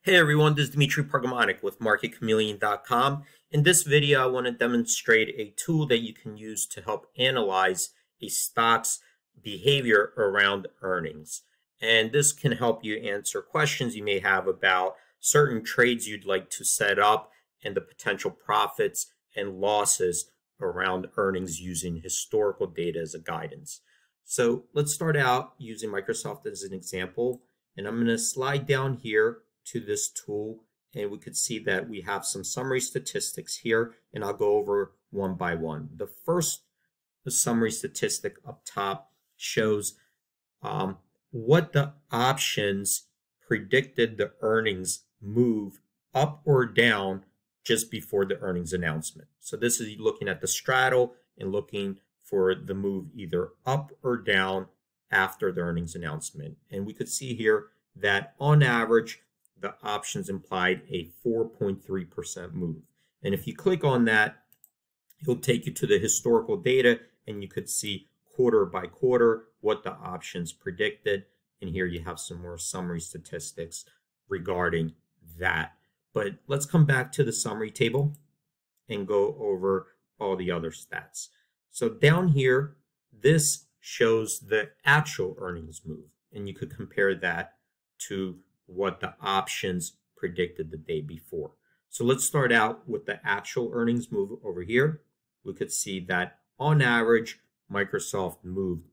Hey everyone, this is Dimitri Pargamanik with MarketChameleon.com. In this video, I want to demonstrate a tool that you can use to help analyze a stock's behavior around earnings. And this can help you answer questions you may have about certain trades you'd like to set up and the potential profits and losses around earnings using historical data as a guidance. So let's start out using Microsoft as an example. And I'm going to slide down here to this tool, and we could see that we have some summary statistics here, and I'll go over one by one. The first summary statistic up top shows what the options predicted the earnings move up or down just before the earnings announcement. So this is looking at the straddle and looking for the move either up or down after the earnings announcement. And we could see here that on average, the options implied a 4.3% move. And if you click on that, it'll take you to the historical data, and you could see quarter by quarter what the options predicted. And here you have some more summary statistics regarding that. But let's come back to the summary table and go over all the other stats. So down here, this shows the actual earnings move, and you could compare that to what the options predicted the day before. So let's start out with the actual earnings move over here. We could see that on average, Microsoft moved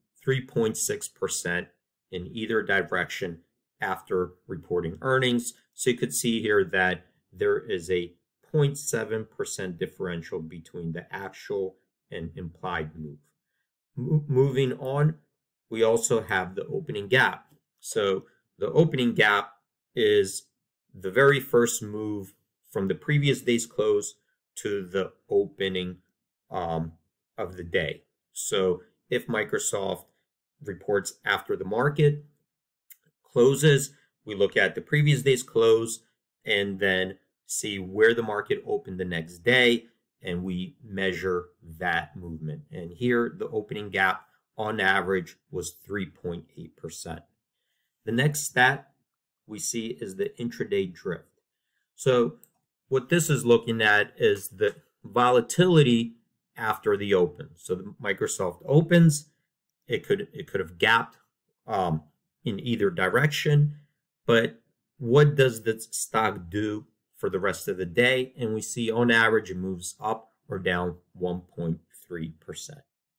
3.6% in either direction after reporting earnings. So you could see here that there is a 0.7% differential between the actual and implied move. Moving on, we also have the opening gap. So the opening gap is the very first move from the previous day's close to the opening of the day. So if Microsoft reports after the market closes, we look at the previous day's close and then see where the market opened the next day, and we measure that movement. And here the opening gap on average was 3.8%. The next stat we see is the intraday drift. So what this is looking at is the volatility after the open. So the Microsoft opens, it could have gapped in either direction, but what does the stock do for the rest of the day? And we see on average it moves up or down 1.3%.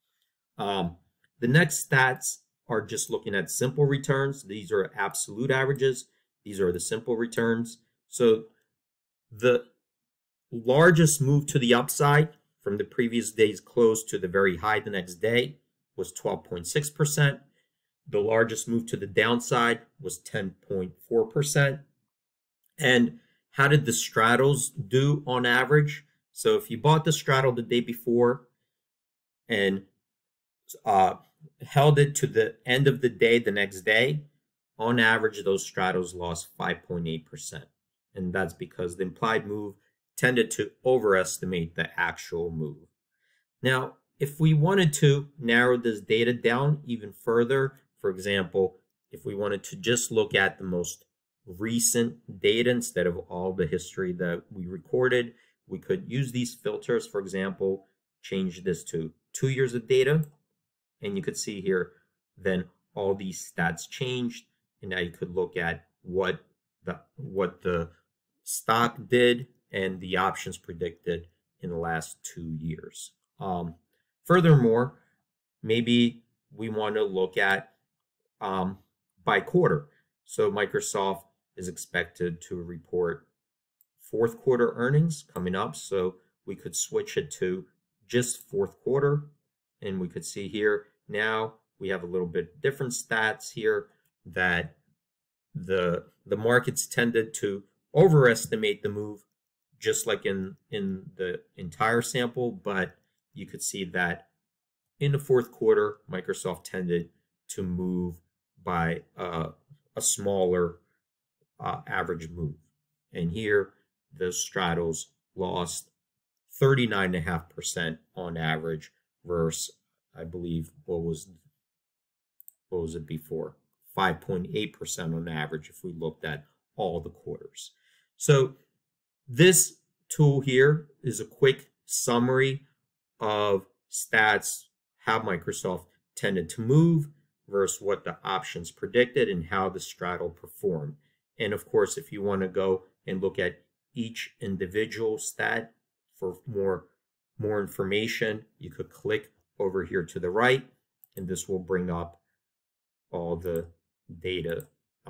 The next stats are just looking at simple returns. These are absolute averages. These are the simple returns. So the largest move to the upside from the previous day's close to the very high the next day was 12.6%. The largest move to the downside was 10.4%. And how did the straddles do on average? So if you bought the straddle the day before and held it to the end of the day the next day, on average, those straddles lost 5.8%. And that's because the implied move tended to overestimate the actual move. Now, if we wanted to narrow this data down even further, for example, if we wanted to just look at the most recent data instead of all the history that we recorded, we could use these filters. For example, change this to 2 years of data, and you could see here then all these stats changed, and now you could look at what the stock did and the options predicted in the last 2 years. Furthermore, maybe we want to look at by quarter. So Microsoft is expected to report fourth quarter earnings coming up, so we could switch it to just fourth quarter, and we could see here now we have a little bit different stats here, that the markets tended to overestimate the move just like in the entire sample, but you could see that in the fourth quarter Microsoft tended to move by a smaller average move. And here the straddles lost 39.5% on average versus, I believe, what was it before? 5.8% on average if we looked at all the quarters. So this tool here is a quick summary of stats, how Microsoft tended to move versus what the options predicted and how the straddle performed. And of course, if you want to go and look at each individual stat for more information, you could click over here to the right, and this will bring up all the data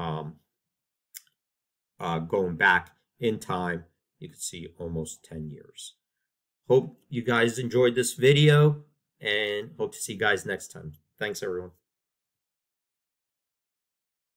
going back in time. You can see almost 10 years. Hope you guys enjoyed this video and hope to see you guys next time. Thanks, everyone.